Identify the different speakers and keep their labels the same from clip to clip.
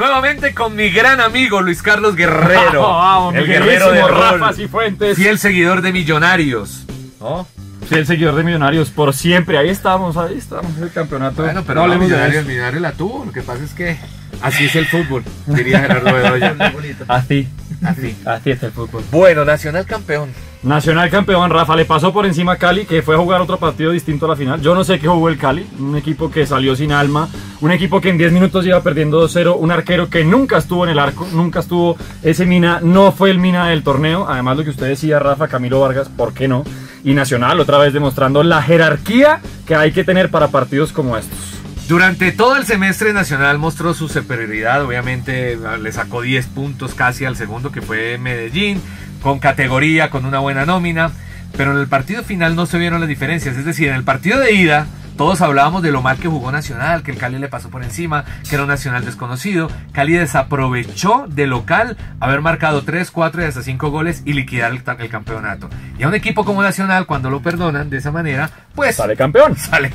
Speaker 1: Nuevamente con mi gran amigo Luis Carlos Guerrero.
Speaker 2: Vamos,
Speaker 1: el guerrero de
Speaker 2: Rafa Cifuentes.
Speaker 1: Fiel seguidor de Millonarios. ¿No?
Speaker 2: Fiel seguidor de Millonarios por siempre. Ahí estamos, el campeonato.
Speaker 1: Bueno, pero no, Millonario la tuvo. Lo que pasa es que así es el fútbol, diría Gerardo Bedoya.
Speaker 2: Así es el fútbol.
Speaker 1: Bueno, Nacional campeón.
Speaker 2: Nacional campeón, Rafa, le pasó por encima a Cali, que fue a jugar otro partido distinto a la final. Yo no sé qué jugó el Cali, un equipo que salió sin alma, un equipo que en 10 minutos iba perdiendo 2-0, un arquero que nunca estuvo en el arco, nunca estuvo ese Mina, no fue el Mina del torneo. Además, lo que usted decía, Rafa, Camilo Vargas, ¿por qué no? Y Nacional otra vez demostrando la jerarquía que hay que tener para partidos como estos.
Speaker 1: Durante todo el semestre Nacional mostró su superioridad, obviamente le sacó 10 puntos casi al segundo, que fue Medellín, con categoría, con una buena nómina, pero en el partido final no se vieron las diferencias. Es decir, en el partido de ida todos hablábamos de lo mal que jugó Nacional, que el Cali le pasó por encima, que era un Nacional desconocido. Cali desaprovechó de local haber marcado 3, 4 y hasta 5 goles y liquidar el campeonato. Y a un equipo como Nacional, cuando lo perdonan de esa manera, pues
Speaker 2: sale campeón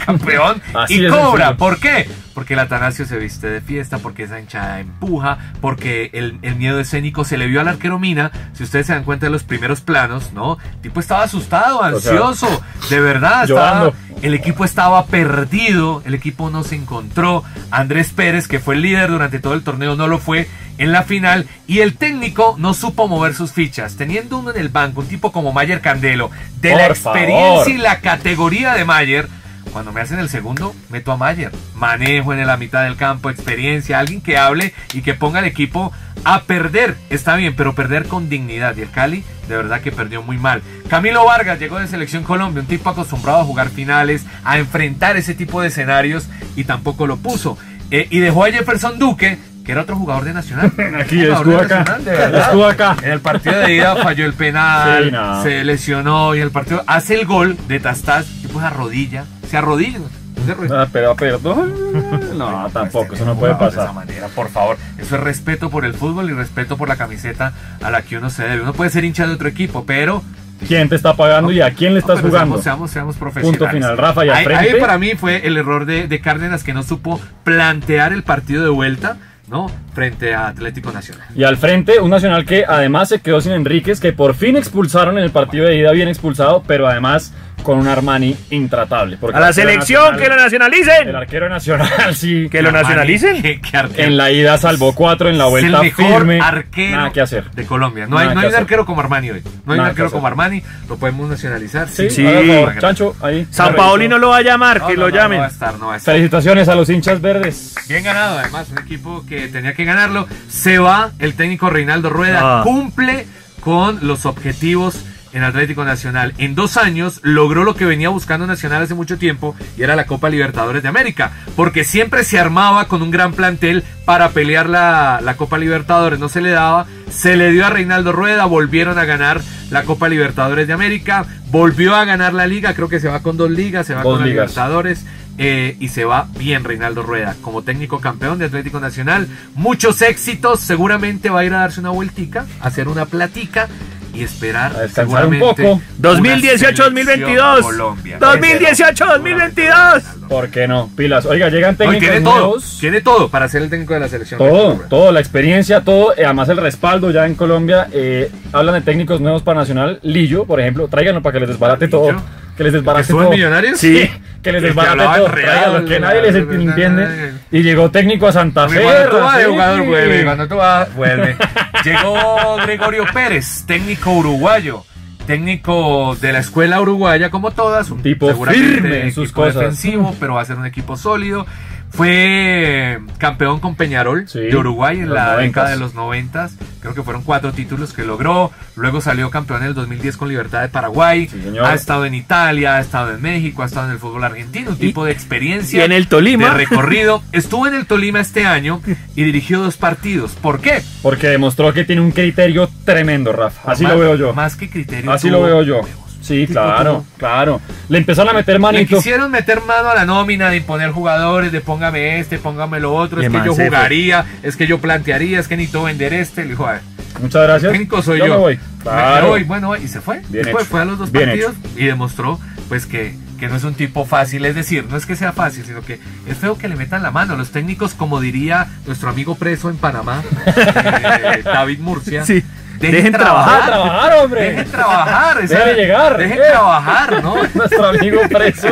Speaker 1: y cobra. ¿Por qué? Porque el Atanasio se viste de fiesta, porque esa hinchada empuja, porque el miedo escénico se le vio al arquero Mina. Si ustedes se dan cuenta de los primeros planos, ¿no? El tipo estaba asustado, ansioso, de verdad. El equipo estaba perdido, el equipo no se encontró. Andrés Pérez, que fue el líder durante todo el torneo, no lo fue en la final, y el técnico no supo mover sus fichas, teniendo uno en el banco, un tipo como Mayer Candelo, de la experiencia y la categoría de Mayer. Cuando me hacen el segundo, meto a Mayer, manejo en la mitad del campo, experiencia, alguien que hable y que ponga al equipo a perder. Está bien, pero perder con dignidad, y el Cali de verdad que perdió muy mal. Camilo Vargas llegó de Selección Colombia, un tipo acostumbrado a jugar finales, a enfrentar ese tipo de escenarios, y tampoco lo puso. Y dejó a Jefferson Duque, que era otro jugador de Nacional.
Speaker 2: Aquí, estuvo acá.
Speaker 1: En el partido de ida falló el penal,
Speaker 2: sí, no.
Speaker 1: Se lesionó, y en el partido hace el gol de Tastas, tipo se arrodilla.
Speaker 2: No, tampoco, eso no puede pasar.
Speaker 1: De esa manera, por favor. Eso es respeto por el fútbol y respeto por la camiseta a la que uno se debe. Uno puede ser hincha de otro equipo, pero
Speaker 2: ¿quién te está pagando y a quién le estás jugando?
Speaker 1: Seamos profesionales.
Speaker 2: Punto final, Rafa, y al frente.
Speaker 1: Ahí para mí fue el error de Cárdenas, que no supo plantear el partido de vuelta, ¿no? Frente a Atlético Nacional.
Speaker 2: Y al frente, un Nacional que además se quedó sin Enríquez, que por fin expulsaron en el partido de ida, bien expulsado, pero además con un Armani intratable.
Speaker 3: A la selección, que lo nacionalicen.
Speaker 2: El arquero nacional, sí.
Speaker 3: Que lo nacionalicen.
Speaker 2: En la ida salvó 4, en la vuelta
Speaker 1: firme. Es el mejor
Speaker 2: firme.
Speaker 1: arquero
Speaker 2: nada que hacer
Speaker 1: de Colombia. No hay un arquero como Armani hoy. No hay un arquero como Armani. Lo podemos nacionalizar.
Speaker 2: Sí. Por favor, Chancho, ahí.
Speaker 3: San Paoli no lo va a llamar, que lo llamen.
Speaker 1: No va a estar.
Speaker 2: Felicitaciones a los hinchas verdes.
Speaker 1: Bien ganado, además, un equipo que tenía que ganarlo. Se va el técnico Reinaldo Rueda, cumple con los objetivos en Atlético Nacional. En 2 años logró lo que venía buscando Nacional hace mucho tiempo, y era la Copa Libertadores de América, porque siempre se armaba con un gran plantel para pelear la Copa Libertadores. No se le daba, se le dio a Reinaldo Rueda, volvieron a ganar la Copa Libertadores de América, volvió a ganar la Liga, creo que se va con 2 ligas, se va con la Libertadores. Y se va bien Reinaldo Rueda como técnico campeón de Atlético Nacional. Muchos éxitos, seguramente va a ir a darse una vueltica, a hacer una platica y esperar
Speaker 2: seguramente un poco.
Speaker 3: 2018-2022 2018-2022.
Speaker 2: ¿Por qué no? Pilas. Oiga, llegan técnicos nuevos.
Speaker 1: Tiene todo para ser el técnico de la selección.
Speaker 2: Todo, la experiencia, todo, además el respaldo ya en Colombia. Hablan de técnicos nuevos para Nacional. Lillo, por ejemplo, tráiganlo para que les desbarate todo. Que les desbarate todo.
Speaker 1: Millonarios?
Speaker 2: Sí, que les desbarate todo. Tráiganlo, que nadie les entiende. Y llegó técnico a Santa Fe.
Speaker 1: Cuando tú vas de jugador, vuelve. Cuando tú vas, vuelve. Llegó Gregorio Pérez, técnico uruguayo. Técnico de la escuela uruguaya, como todas. Un
Speaker 2: tipo firme en sus cosas.
Speaker 1: Defensivo, pero va a ser un equipo sólido. Fue campeón con Peñarol de Uruguay en la década de los 90. Creo que fueron 4 títulos que logró. Luego salió campeón en el 2010 con Libertad de Paraguay. Ha estado en Italia, ha estado en México, ha estado en el fútbol argentino. Un tipo de experiencia.
Speaker 3: Y en el Tolima.
Speaker 1: De recorrido. Estuvo en el Tolima este año y dirigió 2 partidos. ¿Por qué?
Speaker 2: Porque demostró que tiene un criterio tremendo, Rafa. Así lo veo yo.
Speaker 1: Más que criterio.
Speaker 2: Así lo veo yo. Sí, claro. Le empezaron a meter manito.
Speaker 1: Le quisieron meter mano a la nómina de imponer jugadores, de póngame este, póngame lo otro, es que yo jugaría, es que yo plantearía, es que necesito vender este. Le dijo, a ver,
Speaker 2: muchas gracias.
Speaker 1: Técnico soy yo.
Speaker 2: Me voy. Claro.
Speaker 1: Me voy. Bueno, y se fue. Fue a los 2 partidos y demostró pues que que no es un tipo fácil, es decir, no es que sea fácil, sino que es feo que le metan la mano. Los técnicos, como diría nuestro amigo preso en Panamá, David Murcia,
Speaker 3: Sí.
Speaker 1: dejen
Speaker 2: trabajar, hombre.
Speaker 1: Dejen trabajar.
Speaker 2: Déjale llegar.
Speaker 1: Dejen trabajar, ¿no?
Speaker 2: Nuestro amigo preso.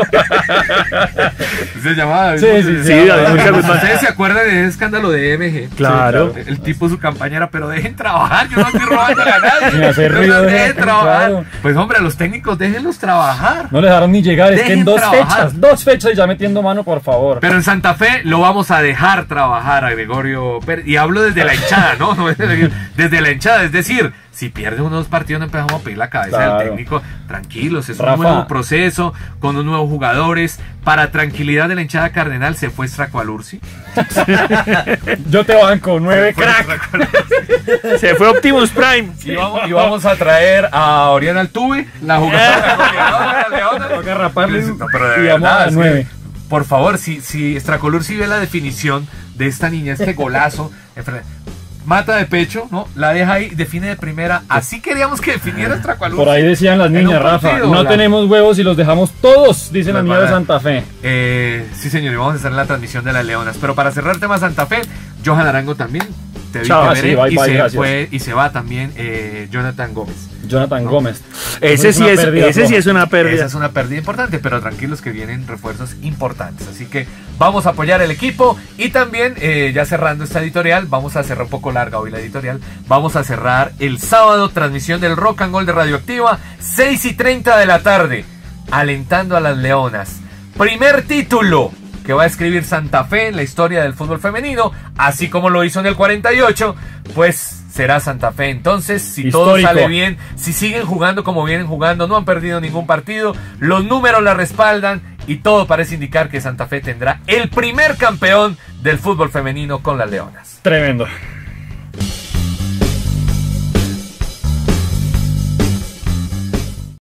Speaker 1: Se llamaba David
Speaker 2: Sí,
Speaker 1: Murcia.
Speaker 2: sí,
Speaker 3: Sí, David Murcia Guzmán.
Speaker 1: ¿Ustedes se acuerdan de ese escándalo de MG?
Speaker 3: Claro.
Speaker 1: El tipo, su campaña era, pero dejen trabajar, yo no estoy robando a nadie.
Speaker 2: Sin hacer
Speaker 1: No,
Speaker 2: ruido,
Speaker 1: dejen trabajar.
Speaker 2: claro.
Speaker 1: Pues hombre, a los técnicos déjenlos trabajar.
Speaker 2: No le dejaron ni llegar, es que
Speaker 1: Dejen
Speaker 2: en
Speaker 1: trabajar.
Speaker 2: 2 fechas y ya metiendo mano, por favor.
Speaker 1: Pero en Santa Fe lo vamos a dejar trabajar a Gregorio Pérez. Y hablo desde la hinchada, ¿no? No desde la hinchada, es decir, si pierde unos 2 partidos no empezamos a pedir la cabeza
Speaker 2: Claro.
Speaker 1: del técnico. Tranquilos, es
Speaker 2: Rafa.
Speaker 1: un nuevo proceso, con unos nuevos jugadores. Para tranquilidad de la hinchada cardenal se fue Stracualursi.
Speaker 2: Yo te banco, 9 crack.
Speaker 3: Se fue Optimus Prime.
Speaker 1: Y vamos a traer a Oriana Altuve, la jugadora goleadora de Leones.
Speaker 2: Toca raparle
Speaker 1: No, pero de
Speaker 2: y vamos
Speaker 1: verdad,
Speaker 2: a 9.
Speaker 1: Por favor, si Stracolursi ve la definición de esta niña, este golazo, mata de pecho, ¿no? La deja ahí, define de primera. Así queríamos que definiera Stracolursi.
Speaker 2: Por ahí decían las
Speaker 1: En un
Speaker 2: niñas, Rafa,
Speaker 1: partido,
Speaker 2: no
Speaker 1: la-
Speaker 2: tenemos huevos y los dejamos todos, dicen las
Speaker 1: Las
Speaker 2: niñas de
Speaker 1: van a-
Speaker 2: Santa Fe.
Speaker 1: Sí, señor, y vamos a estar en la transmisión de las Leonas. Pero para cerrar el tema Santa Fe, Johan Arango también. Te vi,
Speaker 2: Chao,
Speaker 1: te veré,
Speaker 2: sí, bye,
Speaker 1: y,
Speaker 2: bye,
Speaker 1: se
Speaker 2: gracias.
Speaker 1: fue, y se va también Jonathan Gómez.
Speaker 2: Jonathan Gómez.
Speaker 3: Ese sí
Speaker 2: una
Speaker 3: es,
Speaker 2: pérdida
Speaker 3: ese sí
Speaker 2: floja.
Speaker 3: es una pérdida.
Speaker 1: Esa es una pérdida importante, pero tranquilos que vienen refuerzos importantes. Así que vamos a apoyar el equipo y también, ya cerrando esta editorial, vamos a cerrar un poco larga hoy la editorial, vamos a cerrar el sábado transmisión del Rock and Gold de Radioactiva, 6:30 de la tarde, alentando a las Leonas. Primer título que va a escribir Santa Fe en la historia del fútbol femenino, así como lo hizo en el 48, pues será Santa Fe. Entonces, si todo
Speaker 2: Histórico.
Speaker 1: sale bien, si siguen jugando como vienen jugando, no han perdido ningún partido, los números la respaldan y todo parece indicar que Santa Fe tendrá el primer campeón del fútbol femenino con las Leonas.
Speaker 2: Tremendo.